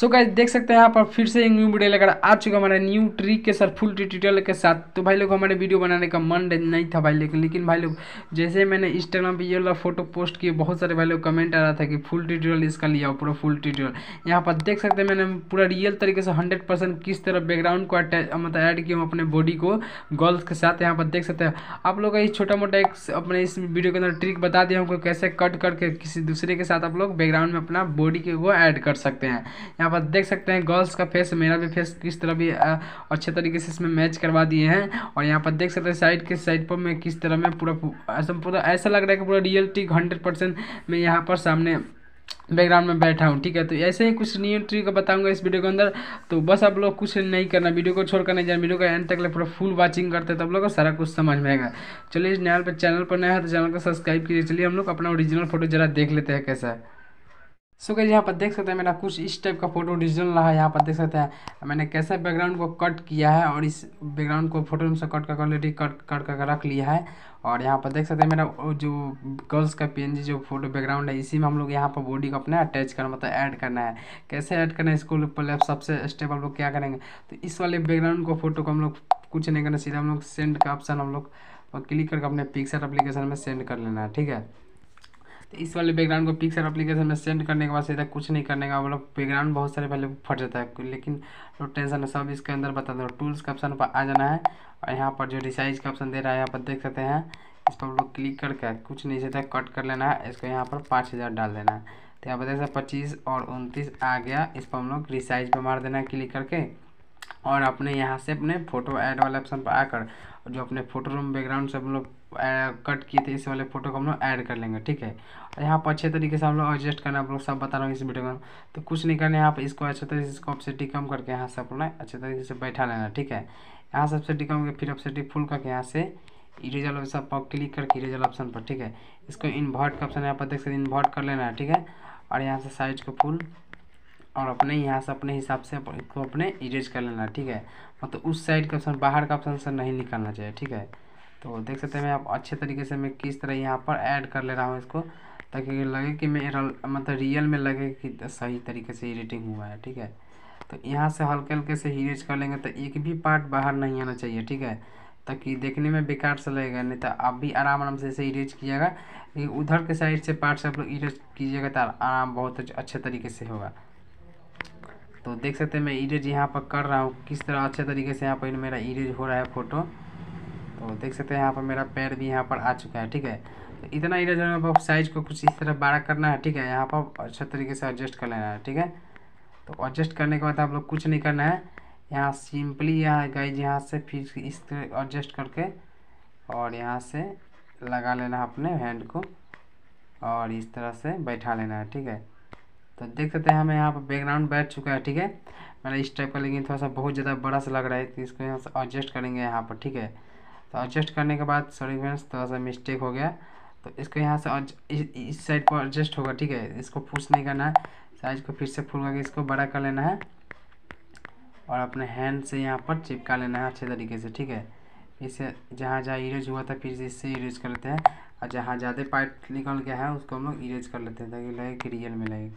So guys देख सकते हैं यहाँ पर फिर से एक न्यू वीडियो लेकर आ चुका हमारे न्यू ट्रिक के साथ फुल ट्यूटोरियल के साथ। तो भाई लोग हमारे वीडियो बनाने का मन नहीं था भाई, लेकिन भाई लोग जैसे मैंने इंस्टाग्राम पे ये वाला फोटो पोस्ट किए, बहुत सारे भाई लोग कमेंट आ रहा था कि फुल ट्यूटोरियल इसका लिया हो, पूरा फुल ट्यूटोरियल। यहाँ पर देख सकते हैं मैंने पूरा रियल तरीके से 100% किस तरह बैकग्राउंड को मतलब ऐड किया हूँ अपने बॉडी को गर्ल्स के साथ। यहाँ पर देख सकते हैं आप लोग का छोटा मोटा एक अपने इस वीडियो के अंदर ट्रिक बता दिया हमको कैसे कट करके किसी दूसरे के साथ आप लोग बैकग्राउंड में अपना बॉडी के वो ऐड कर सकते हैं। यहाँ पर देख सकते हैं गर्ल्स का फेस, मेरा भी फेस किस तरह भी अच्छे तरीके से इसमें मैच करवा दिए हैं। और यहाँ पर देख सकते हैं साइड पर मैं किस तरह में पूरा ऐसा लग रहा है कि पूरा रियलिटी 100% मैं यहाँ पर सामने बैकग्राउंड में बैठा हूँ। ठीक है, तो ऐसे ही कुछ न्यू ट्रिक बताऊंगा इस वीडियो के अंदर। तो बस आप लोग कुछ नहीं करना, वीडियो को छोड़कर नहीं जाना, वीडियो का एंड तक पूरा फुल वॉचिंग करते हैं तो आप लोग को सारा कुछ समझ में आएगा। चलिए इस चैनल पर नया है तो चैनल को सब्सक्राइब कीजिए। चलिए हम लोग अपना ओरिजिनल फोटो जरा देख लेते हैं कैसा है। सो गाइस यहाँ पर देख सकते हैं मेरा कुछ इस टाइप का फोटो ओरिजिनल रहा है। यहाँ पर देख सकते हैं मैंने कैसे बैकग्राउंड को कट किया है और इस बैकग्राउंड को फोटो से कट कर ऑलरेडी कट कर रख लिया है। और यहाँ पर देख सकते हैं मेरा जो गर्ल्स का पीएनजी जो फोटो बैकग्राउंड है, इसी में हम लोग यहाँ पर बॉडी को अपना अटैच करना मतलब ऐड करना है। कैसे ऐड करना है इसको पहले सबसे स्टेप हम लोग क्या करेंगे, तो इस वाले बैकग्राउंड को फोटो को हम लोग कुछ नहीं करना, सीधा हम लोग सेंड का ऑप्शन हम लोग क्लिक करके अपने पिक्चर एप्लीकेशन में सेंड कर लेना है। ठीक है, तो इस वाले बैकग्राउंड को पिक्चर एप्लीकेशन में सेंड करने के बाद सीधा कुछ नहीं करने का, मतलब बैकग्राउंड बहुत सारे पहले फट जाता है, लेकिन नो टेंशन है, सब इसके अंदर बता दो। टूल्स का ऑप्शन पर आ जाना है और यहाँ पर जो रिसाइज का ऑप्शन दे रहा है यहाँ पर देख सकते हैं, इस पर हम लोग क्लिक करके कुछ नहीं सीधा कट कर लेना है। इसको यहाँ पर 5000 डाल देना है। तो यहाँ पर देख सकते 25 और 29 आ गया। इस पर हम लोग रिसाइज पर मार देना है क्लिक करके और अपने यहाँ से अपने फोटो ऐड वाले ऑप्शन पर आकर जो अपने फोटो रूम बैकग्राउंड से हम लोग कट किए थे इस वाले फोटो को हम लोग ऐड कर लेंगे। ठीक है, और यहाँ पर अच्छे तरीके से हम लोग एडजस्ट करना, आप लोग सब बता रहा हूँ इस वीडियो में, तो कुछ नहीं करना। यहाँ पर इसको अच्छे तरीके से इसको ऑप्सिटी कम करके यहाँ से अपना अच्छे तरीके से बैठा लेना। ठीक है, यहाँ से ऑप्सिटी कम करके फिर ऑप्सिटी फुल करके यहाँ से इरेज वाला सब पर क्लिक करके इरेज वाला ऑप्शन पर। ठीक है, इसको इन्वर्ट का ऑप्शन यहाँ पर देख सकते इन्वर्ट कर लेना है। ठीक है, और यहाँ से साइज को फुल और अपने यहाँ से अपने हिसाब से इसको अपने इरेज कर लेना। ठीक है, मतलब उस साइड का ऑप्शन बाहर का ऑप्शन से नहीं निकालना चाहिए। ठीक है, तो देख सकते हैं मैं आप अच्छे तरीके से मैं किस तरह यहाँ पर ऐड कर ले रहा हूँ इसको, ताकि लगे कि मेरा मतलब रियल में लगे कि सही तरीके से एडिटिंग हुआ है। ठीक है, तो यहाँ से हल्के हल्के से इरेज कर लेंगे तो एक भी पार्ट बाहर नहीं आना चाहिए। ठीक है, ताकि देखने में बेकार से लगेगा, नहीं तो आप भी आराम से इसे इरेज कीजिएगा, लेकिन उधर के साइड से पार्ट से आप लोग इरेज कीजिएगा तो आराम बहुत अच्छे तरीके से होगा। तो देख सकते हैं मैं इरेज यहाँ पर कर रहा हूँ किस तरह अच्छे तरीके से यहाँ पर मेरा इरेज हो रहा है फोटो। तो देख सकते हैं यहाँ पर मेरा पैर भी यहाँ पर आ चुका है। ठीक है, तो इतना इरेज होने के बाद साइज को कुछ इस तरह बड़ा करना है। ठीक है, यहाँ पर अच्छे तरीके से एडजस्ट कर लेना है। ठीक है, तो एडजस्ट करने के बाद आप लोग कुछ नहीं करना है, यहाँ सिंपली यहाँ गाइज यहाँ से फिर इस तरह एडजस्ट करके और यहाँ से लगा लेना है अपने हैंड को और इस तरह से बैठा लेना है। ठीक है, तो देख सकते हैं हमें यहाँ पर बैकग्राउंड बैठ चुका है। ठीक है, मैंने इस टाइप का, लेकिन थोड़ा सा बहुत ज़्यादा बड़ा सा लग रहा है तो इसको यहाँ से एडजस्ट करेंगे यहाँ पर। ठीक है, तो एडजस्ट करने के बाद सॉरी फ्रेंड्स थोड़ा सा मिस्टेक हो गया, तो इसको यहाँ से इस साइड पर एडजस्ट होगा। ठीक है, इसको पुश नहीं करना है, साइज को फिर से फुल करके इसको बड़ा कर लेना है और अपने हैंड से यहाँ पर चिपका लेना है अच्छे तरीके से। ठीक है, इसे जहाँ जहाँ इरेज हुआ था फिर से इससे इरेज कर लेते हैं और जहाँ ज़्यादा पार्ट निकल गया है उसको हम लोग इरेज कर लेते हैं ताकि लगे कि रियल में लगे।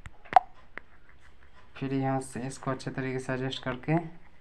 फिर यहाँ से इसको अच्छे तरीके से एडजस्ट करके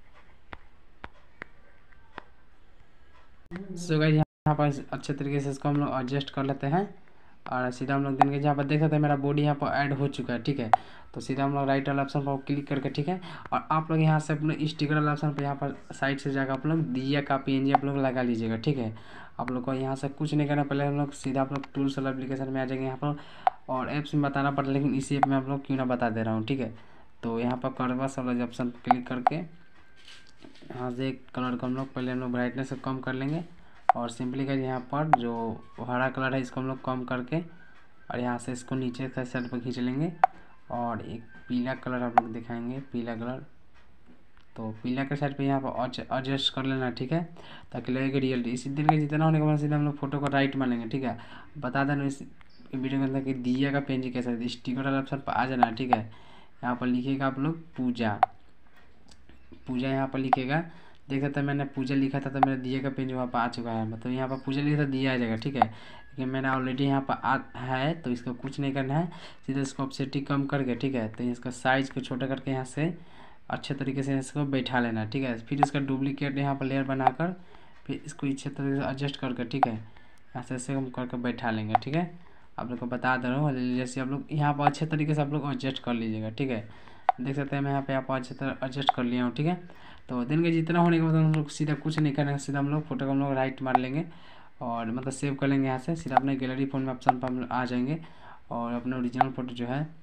सो गाइस यहाँ पर अच्छे तरीके से इसको हम लोग एडजस्ट कर लेते हैं और सीधा हम लोग देंगे। जहाँ पर देख सकते हैं मेरा बॉडी यहाँ पर ऐड हो चुका है। ठीक है, तो सीधा हम लोग राइट वाला ऑप्शन पर क्लिक करके, ठीक है, और आप लोग यहाँ से अपने स्टिकर वाला ऑप्शन पर यहाँ पर साइड से जाकर आप लोग दिया का पीएनजी आप लोग लगा लीजिएगा। ठीक है, आप लोग को यहाँ से कुछ नहीं करना, पहले हम लोग सीधा आप लोग टूल्स वाला एप्लीकेशन में आ जाएंगे यहाँ पर और ऐप्स में बताना पड़ता है, लेकिन इसी ऐप में आप लोग क्यों ना बता दे रहा हूँ। ठीक है, तो यहाँ पर कर्वस वाला ऑप्शन पर क्लिक करके यहाँ से कलर को हम लोग पहले हम लोग ब्राइटनेस को कम कर लेंगे और सिंपली कर यहाँ पर जो हरा कलर है इसको हम लोग कम करके और यहाँ से इसको नीचे का साइड पर खींच लेंगे और एक पीला कलर आप लोग दिखाएंगे, पीला कलर, तो पीला के साइड पे यहाँ पर एडजस्ट कर लेना। ठीक है, ताकि लगेगा रियल। इसी तरीके जितना होने के बाद सीधा हम लोग फोटो को राइट मान लेंगे। ठीक है, बता देना इस वीडियो के अंदर कि दिया का पीएनजी कैसा है, स्टिकर वाला ऑप्शन पर आ जाना है। ठीक है, यहाँ पर लिखिएगा आप लोग पूजा, पूजा यहाँ पर लिखेगा। देख सकते हैं मैंने पूजा लिखा था तो मेरा दिया का पेज वहाँ पर आ चुका है, मतलब यहाँ पर पूजा लिखा था दिया आ जाएगा। ठीक है, देखिए मेरा ऑलरेडी यहाँ पर है, तो इसका कुछ नहीं करना है, सीधा इसको ऑप्सेटी कम करके, ठीक है, तो इसका साइज़ को छोटा करके यहाँ से अच्छे तरीके से इसको बैठा लेना है, ठीक है। फिर इसका डुप्लीकेट यहाँ पर लेयर बनाकर फिर इसको अच्छे तरीके से एडजस्ट करके, ठीक है, ऐसे ऐसे हम करके बैठा लेंगे, ठीक है। आप लोग को बता दे रहा हूँ, जैसे आप लोग यहाँ पर अच्छे तरीके से आप लोग एडजस्ट कर लीजिएगा, ठीक है। देख सकते हैं मैं यहाँ पे आप अच्छी तरह एडजस्ट कर लिया हूँ, ठीक है। तो दिन के जितना होने के बाद हम लोग सीधा कुछ नहीं करना है, सीधा हम लोग फोटो को हम लोग राइट मार लेंगे और मतलब सेव कर लेंगे यहाँ से, सीधा अपने गैलरी फोन में ऑप्शन पर हम आ जाएंगे और अपना ओरिजिनल फ़ोटो जो है,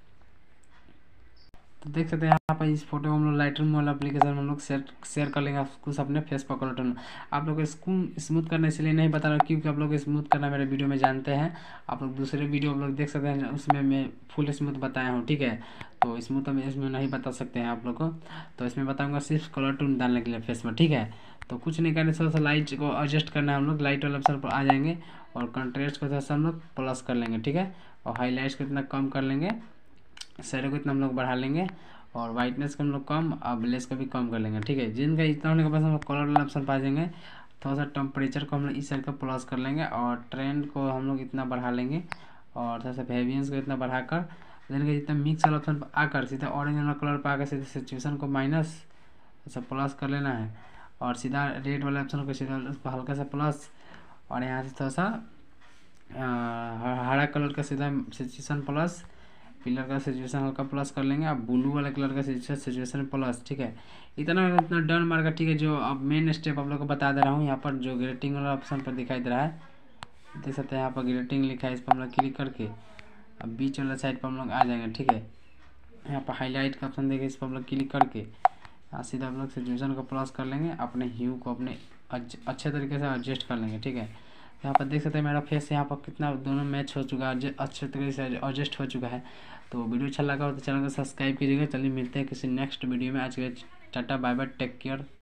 तो देख सकते हैं यहाँ पर इस फोटो को हम लोग लाइटरूम वाला एप्लीकेशन में हम लोग शेयर कर लेंगे कुछ अपने फेसबुक अकाउंट में। आप लोग इसको स्मूथ करने इसलिए नहीं बता रहा क्योंकि आप लोग स्मूथ करना मेरे वीडियो में जानते हैं, आप लोग दूसरे वीडियो आप लोग देख सकते हैं उसमें मैं फुल स्मूथ बताया हूँ, ठीक है। तो स्मूथ हम इसमें नहीं बता सकते हैं आप लोग को, तो इसमें बताऊँगा सिर्फ कलर टून डालने के लिए फेस में, ठीक है। तो कुछ नहीं करने, थोड़ा सा लाइट को एडजस्ट करना है, हम लोग लाइट वाले ऑप्शन पर आ जाएंगे और कंट्रास्ट को थोड़ा सा हम लोग प्लस कर लेंगे, ठीक है। और हाईलाइट्स को इतना कम कर लेंगे, शैडो को इतना हम लोग बढ़ा लेंगे और वाइटनेस को हम लोग कम और ब्लेस को भी कम कर लेंगे, ठीक है। जिनका इतना होने के बाद हम लोग कलर वाला ऑप्शन पा जाएंगे, थोड़ा सा टेम्परेचर को हम लोग इस साइड का प्लस कर लेंगे और ट्रेंड को हम लोग इतना बढ़ा लेंगे और थोड़ा सा वेरिएंस को इतना बढ़ाकर जिनका जितना मिक्स वाला ऑप्शन पर आकर सीधा ऑरेंज वाला कलर पर आकर सीधा सिचुएशन को माइनस ऐसा प्लस कर लेना है और सीधा रेड वाले ऑप्शन को सीधा उसको हल्का सा प्लस और यहाँ से थोड़ा सा हरा कलर का सीधा सिचुएशन प्लस, पिलर का सिचुएशन हल्का प्लस कर लेंगे, अब ब्लू वाला कलर का सिचुएशन प्लस, ठीक है। इतना डन मारकर, ठीक है। जो अब मेन स्टेप आप लोग को बता दे रहा हूँ, यहाँ पर जो ग्रेटिंग वाला ऑप्शन पर दिखाई दे रहा है, देख सकते हैं यहाँ पर ग्रेटिंग लिखा है, इस पर हम लोग क्लिक करके अब बीच वाला साइड पर हम लोग आ जाएंगे, ठीक है। यहाँ पर हाईलाइट का ऑप्शन देखें, इस पर हम लोग क्लिक करके सीधा हम लोग सिचुएशन को प्लस कर लेंगे, अपने ह्यू को अपने अच्छे तरीके से एडजस्ट कर लेंगे, ठीक है। यहाँ पर देख सकते हैं मेरा फेस यहाँ पर कितना दोनों मैच हो चुका है, अच्छे तरीके से एडजस्ट हो चुका है। तो वीडियो अच्छा लगा हो तो चैनल को सब्सक्राइब कीजिएगा। चलिए मिलते हैं किसी नेक्स्ट वीडियो में। आज के टाटा बाय बाय, टेक केयर।